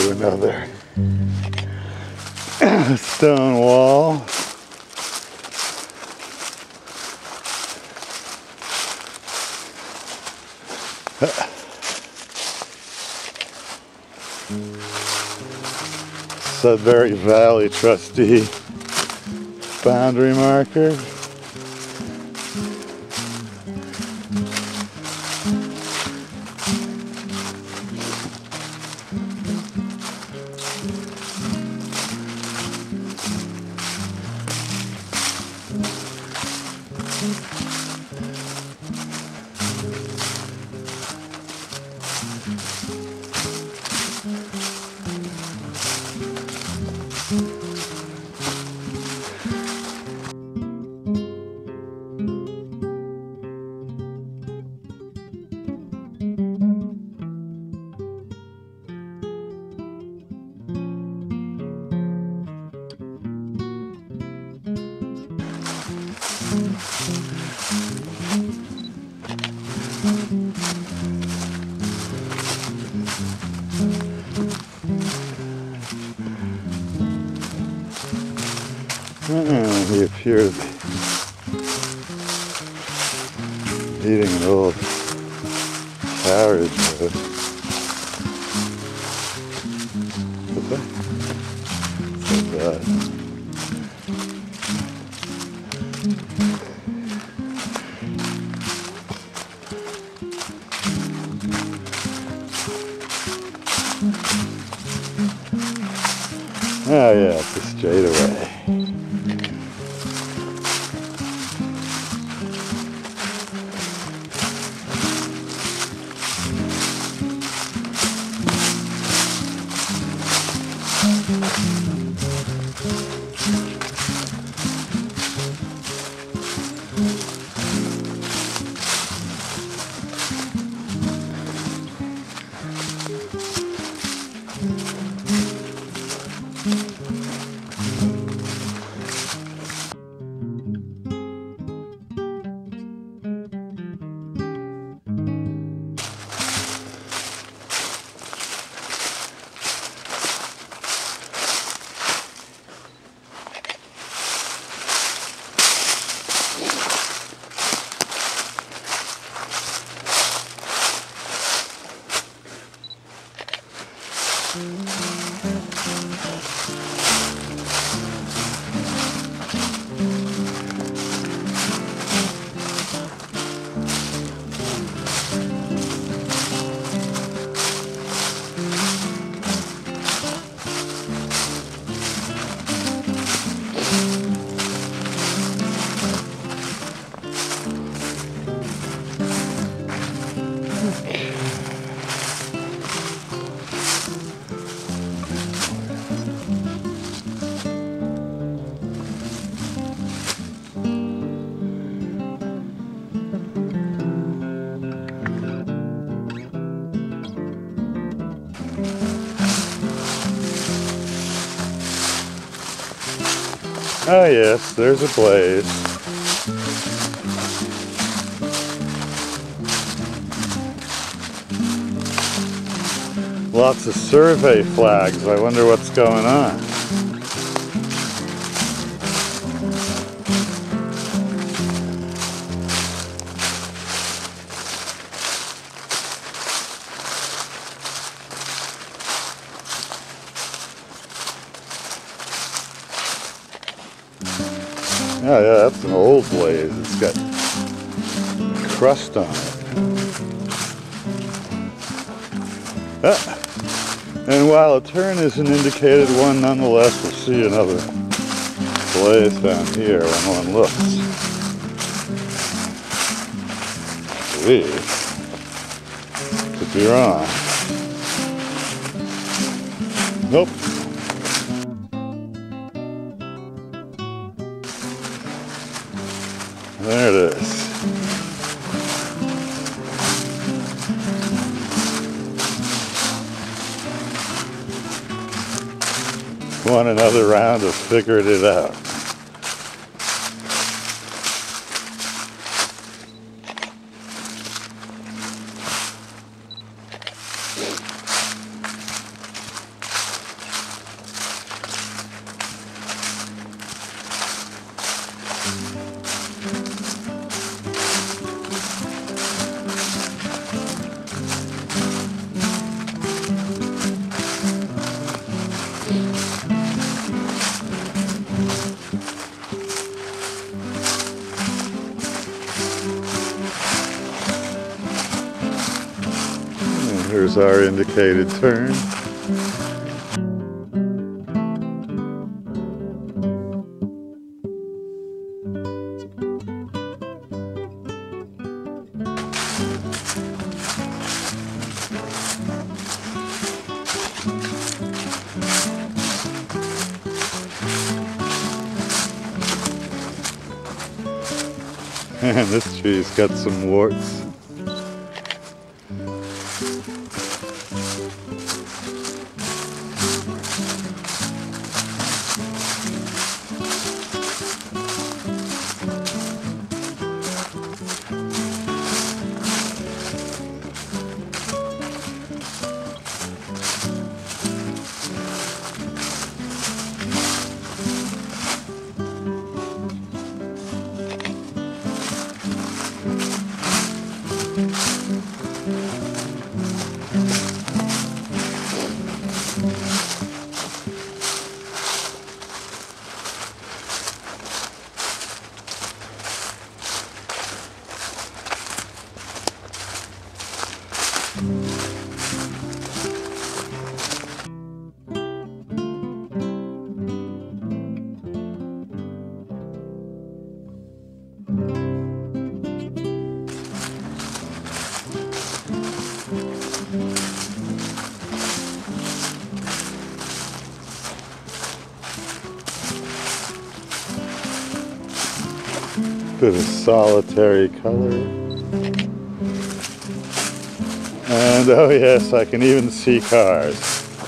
to another stone wall. Sudbury Valley trustee boundary marker. He appears eating an old carriage house. What's that? What's that? Oh yeah, it's a straightaway. Oh yes, there's a blaze. Lots of survey flags. I wonder what's going on. Oh yeah, that's an old blaze. It's got crust on it. Ah. And while a turn is an indicated one, nonetheless we'll see another blaze down here when one looks. I believe. Could be wrong. Nope. There it is. Want another round of figured it out. Here's our indicated turn. And this tree's got some warts. Bit of solitary color. And oh yes, I can even see cars.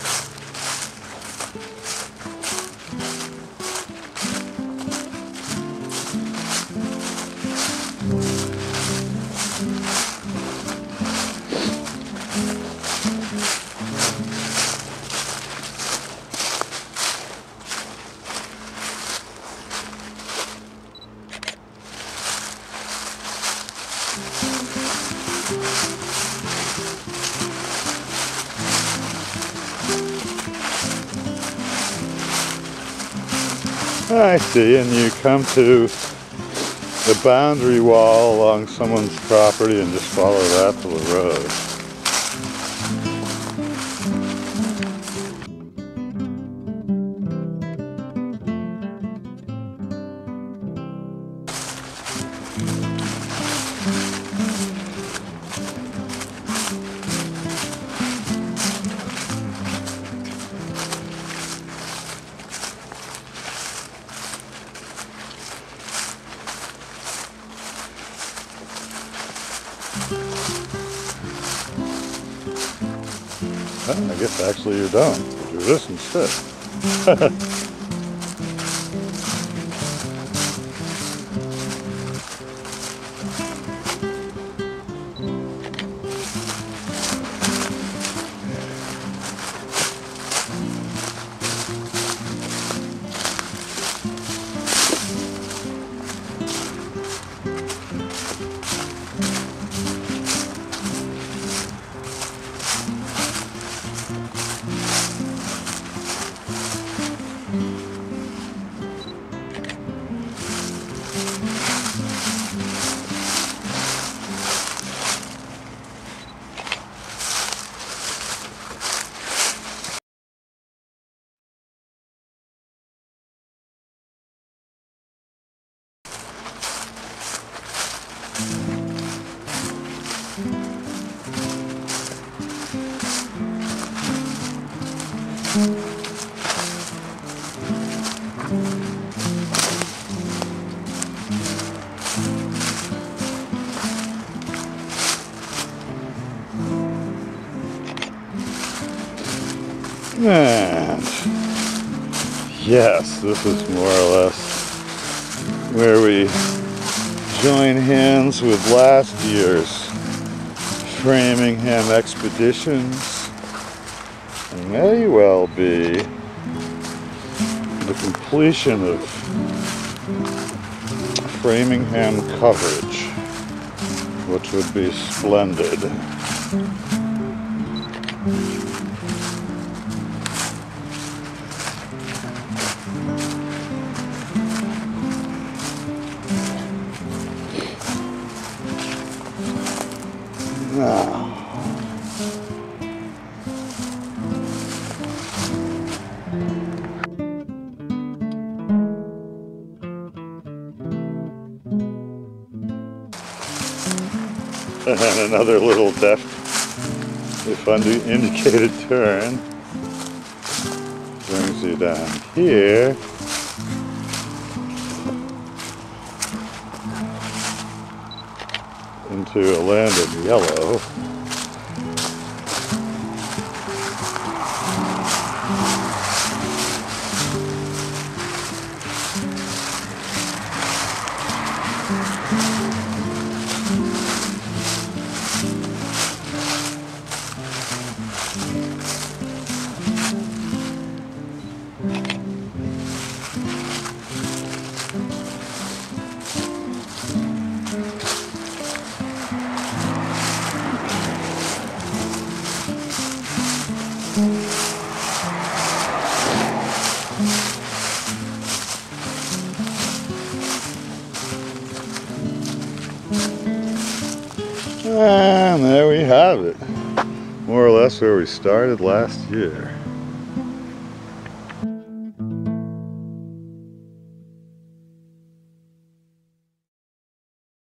I see, and you come to the boundary wall along someone's property and just follow that to the road. Well, I guess actually you're done. Do this instead. And yes, this is more or less where we join hands with last year's Framingham expeditions. And may well be the completion of Framingham coverage, which would be splendid. Now, And then another little deft, if indicated turn, brings you down here. Into a land of yellow. And there we have it. More or less where we started last year.